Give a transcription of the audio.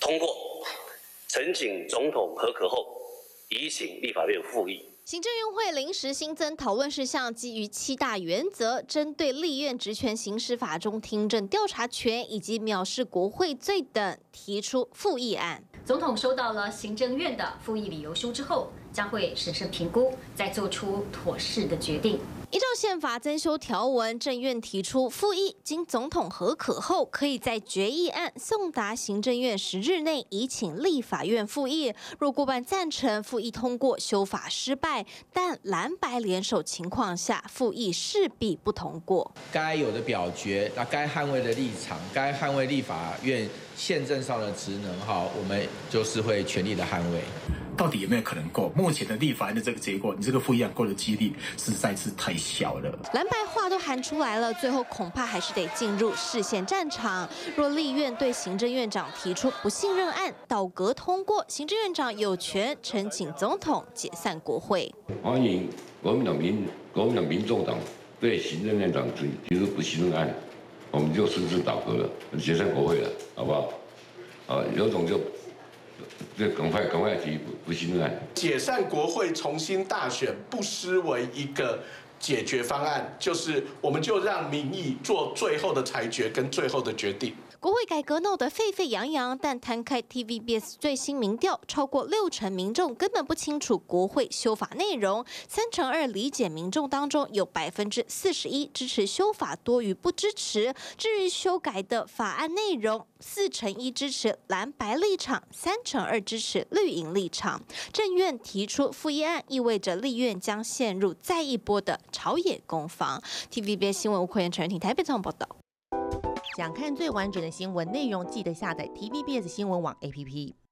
通过，呈请总统核可后，移请立法院复议。 行政院会临时新增讨论事项，基于7大原则，针对立院职权行使法中听证调查权以及藐视国会罪等，提出复议案。 总统收到了行政院的复议理由书之后，将会审慎评估，再做出妥适的决定。 依照宪法增修条文，政院提出复议，经总统核可后，可以在决议案送达行政院10日内移请立法院复议。若过半赞成，复议通过，修法失败；但蓝白联手情况下，复议势必不通过。 该有的表决，那该捍卫的立场，该捍卫立法院宪政上的职能，我们就是会全力的捍卫。 到底有没有可能过？目前的立法院的这个结果，你这个复议案过的几率实在是太小了。 蓝白话都喊出来了，最后恐怕还是得进入释宪战场。若立院对行政院长提出不信任案，倒阁通过，行政院长有权呈请总统解散国会。 欢迎国民党民众党对行政院长提出不信任案，我们就顺势倒阁了，解散国会了，好不好？有种就赶快提不信任案， 解散国会，重新大选，不失为一个解决方案，就是我们就让民意做最后的裁决跟最后的决定。 国会改革闹得沸沸扬扬，但摊开 TVBS 最新民调，超过60%民众根本不清楚国会修法内容，2%理解民众当中有41%支持修法，多于不支持。至于修改的法案内容，4%支持蓝白立场，2%支持绿营立场。政院提出复议案，意味着立院将陷入再一波的朝野攻防。TVBS 新闻吴奎元、陈仁婷台北采访报道。 想看最完整的新闻内容，记得下载 TVBS 新闻网 APP。